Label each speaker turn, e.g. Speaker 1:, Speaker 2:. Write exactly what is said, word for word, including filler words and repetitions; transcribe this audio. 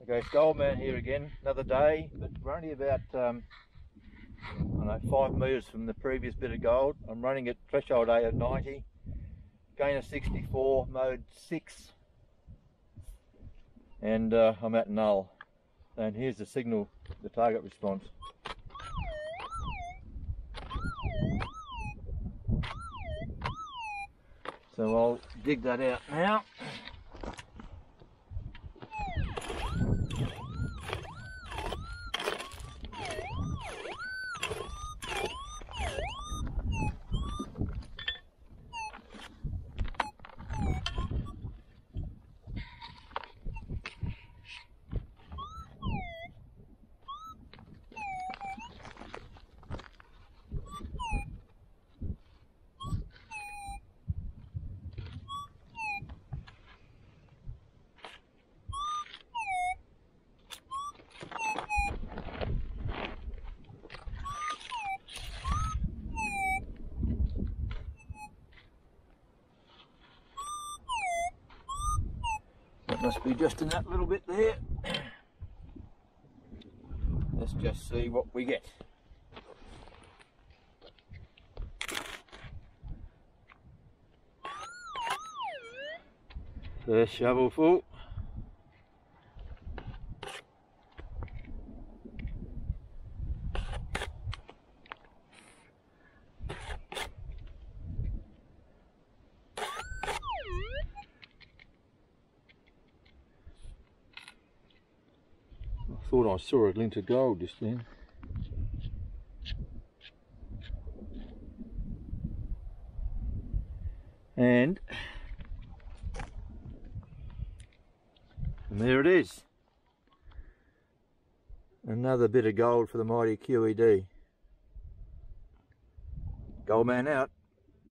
Speaker 1: Okay, Goldman here again, another day, but we're only about um, I don't know, five metres from the previous bit of gold. I'm running at threshold A at ninety, gain of sixty-four, mode six, and uh, I'm at null. And here's the signal, the target response. So I'll dig that out now. That must be just in that little bit there. Let's just see what we get. First shovel full. I thought I saw a glint of gold just then. And, and there it is. Another bit of gold for the mighty Q E D. Goldman out.